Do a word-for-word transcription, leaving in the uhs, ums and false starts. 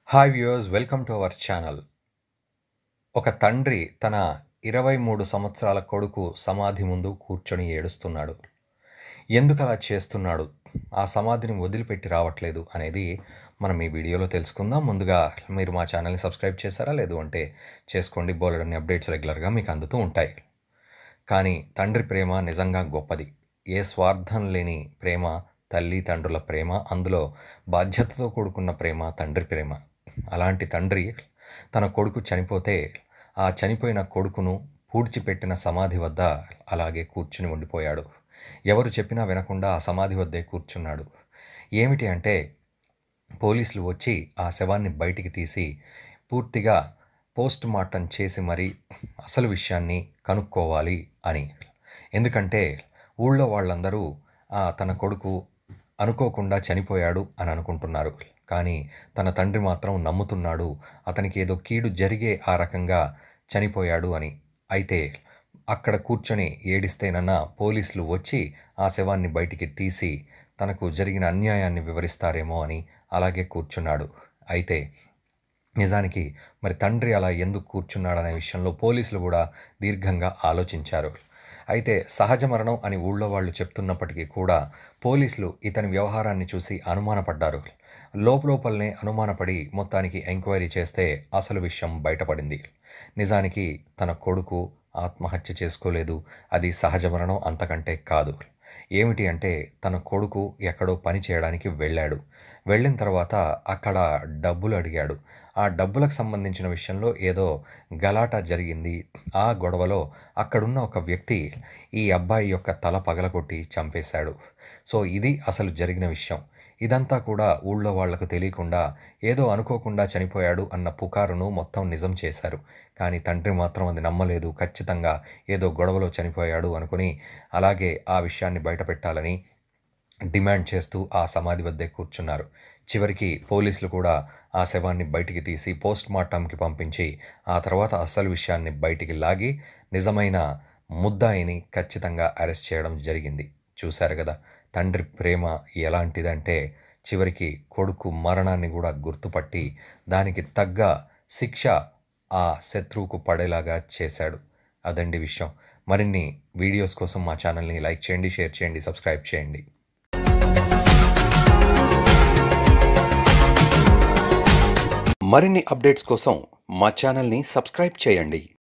Hi viewers, welcome to our channel. ఒక తండ్రి తన ఇరవై మూడు సంవత్సరాల కొడుకు సమాధి ముందు కూర్చొని ఏడుస్తున్నాడు. ఎందుకు అలా చేస్తున్నాడు, ఆ సమాధిని వదిలిపెట్టి రావట్లేదు అనేది మనం ఈ వీడియోలో తెలుసుకుందాం. ముందుగా మీరు మా ఛానల్ని సబ్స్క్రైబ్ చేశారా? లేదు అంటే చేసుకోండి. బోలెడన్ని అప్డేట్స్ రెగ్యులర్గా మీకు అందుతూ ఉంటాయి. కానీ తండ్రి ప్రేమ నిజంగా గొప్పది. ఏ స్వార్థం లేని ప్రేమ తల్లి తండ్రుల ప్రేమ, అందులో బాధ్యతతో కూడుకున్న ప్రేమ తండ్రి ప్రేమ. అలాంటి తండ్రి తన కొడుకు చనిపోతే ఆ చనిపోయిన కొడుకును పూడ్చిపెట్టిన సమాధి వద్ద అలాగే కూర్చుని ఉండిపోయాడు. ఎవరు చెప్పినా వినకుండా ఆ సమాధి వద్దే కూర్చున్నాడు. ఏమిటి అంటే, పోలీసులు వచ్చి ఆ శవాన్ని బయటికి తీసి పూర్తిగా పోస్ట్ మార్టం చేసి మరీ అసలు విషయాన్ని కనుక్కోవాలి అని. ఎందుకంటే ఊళ్ళో వాళ్ళందరూ తన కొడుకు అనుకోకుండా చనిపోయాడు అని అనుకుంటున్నారు. కానీ తన తండ్రి మాత్రం నమ్ముతున్నాడు అతనికి ఏదో కీడు జరిగే ఆ రకంగా చనిపోయాడు అని. అయితే అక్కడ కూర్చొని ఏడిస్తేనన్నా పోలీసులు వచ్చి ఆ శవాన్ని బయటికి తీసి తనకు జరిగిన అన్యాయాన్ని వివరిస్తారేమో అని అలాగే కూర్చున్నాడు. అయితే నిజానికి మరి తండ్రి అలా ఎందుకు కూర్చున్నాడనే విషయంలో పోలీసులు కూడా దీర్ఘంగా ఆలోచించారు. అయితే సహజ మరణం అని ఊళ్ళో వాళ్ళు చెప్తున్నప్పటికీ కూడా పోలీసులు ఇతని వ్యవహారాన్ని చూసి అనుమానపడ్డారు. లోపలోపలనే అనుమానపడి మొత్తానికి ఎంక్వైరీ చేస్తే అసలు విషయం బయటపడింది. నిజానికి తన కొడుకు ఆత్మహత్య చేసుకోలేదు, అది సహజ మరణం, అంతకంటే కాదు. ఏమిటి అంటే, తన కొడుకు ఎక్కడో పని చేయడానికి వెళ్ళాడు. వెళ్ళిన తర్వాత అక్కడ డబ్బులు అడిగాడు. ఆ డబ్బులకు సంబంధించిన విషయంలో ఏదో గలాటా జరిగింది. ఆ గొడవలో అక్కడున్న ఒక వ్యక్తి ఈ అబ్బాయి యొక్క తల పగలగొట్టి చంపేశాడు. సో ఇది అసలు జరిగిన విషయం. ఇదంతా కూడా ఊళ్ళో వాళ్లకు తెలియకుండా ఏదో అనుకోకుండా చనిపోయాడు అన్న పుకారును మొత్తం నిజం చేశారు. కానీ తండ్రి మాత్రం అది నమ్మలేదు. ఖచ్చితంగా ఏదో గొడవలో చనిపోయాడు అనుకుని అలాగే ఆ విషయాన్ని బయటపెట్టాలని డిమాండ్ చేస్తూ ఆ సమాధి వద్దే కూర్చున్నారు. చివరికి పోలీసులు కూడా ఆ శవాన్ని బయటికి తీసి పోస్ట్ మార్టంకి పంపించి ఆ తర్వాత అసలు విషయాన్ని బయటికి లాగి నిజమైన ముద్దాయిని ఖచ్చితంగా అరెస్ట్ చేయడం జరిగింది. చూశారు కదా తండ్రి ప్రేమ ఎలాంటిదంటే, చివరికి కొడుకు మరణాన్ని కూడా గుర్తుపట్టి దానికి తగ్గ శిక్ష ఆ శత్రువుకు పడేలాగా చేశాడు. అదండి విషయం. మరిన్ని వీడియోస్ కోసం మా ఛానల్ని లైక్ చేయండి, షేర్ చేయండి, సబ్స్క్రైబ్ చేయండి. మరిన్ని అప్డేట్స్ కోసం మా ఛానల్ని సబ్స్క్రైబ్ చేయండి.